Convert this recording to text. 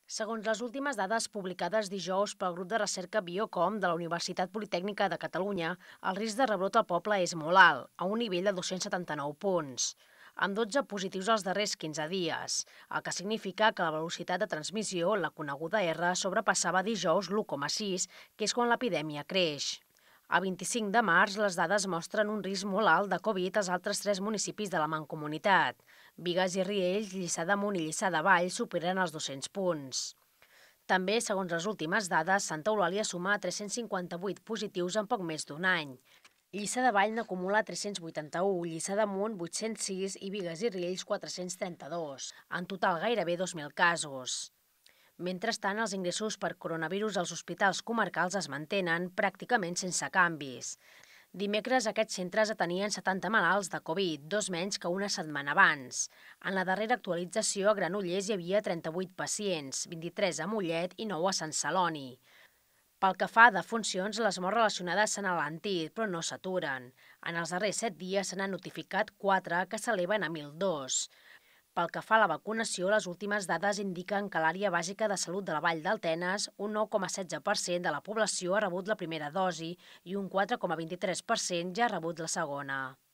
Segons les últimes dades publicades dijous pel grup de recerca Biocom de la Universitat Politècnica de Catalunya, el risc de rebrot al poble és molt alt, a un nivell de 279 punts, amb 12 positius els darrers 15 dies, el que significa que la velocitat de transmissió, la coneguda R, sobrepassava dijous l'1,6, que és quan l'epidèmia creix. A 25 de març, les dades mostren un risc molt alt de Covid als altres 3 municipis de la Mancomunitat. Bigues i Riells, Lliçà d'Amunt i Lliçà de Vall superen els 200 punts. També, segons les últimes dades, Santa Eulàlia suma 358 positius en poc més d'un any. Lliçà de Vall n'acumula 381, Lliçà d'Amunt 806 i Bigues i Riells 432. En total, gairebé 2.000 casos. Mentrestant, els ingressos per coronavirus als hospitals comarcals es mantenen pràcticament sense canvis. Dimecres aquests centres atenien 70 malalts de Covid, 2 menys que una setmana abans. En la darrera actualització a Granollers hi havia 38 pacients, 23 a Mollet i 9 a Sant Celoni. Pel que fa a defuncions, les morts relacionades s'han alentit, però no s'aturen. En els darrers 7 dies se n'han notificat 4, que s'eleven a 1.002. Pel que fa a la vacunació, les últimes dades indiquen que a l'àrea bàsica de salut de la Vall d'Altenes, un 9,16% de la població ha rebut la primera dosi i un 4,23% ja ha rebut la segona.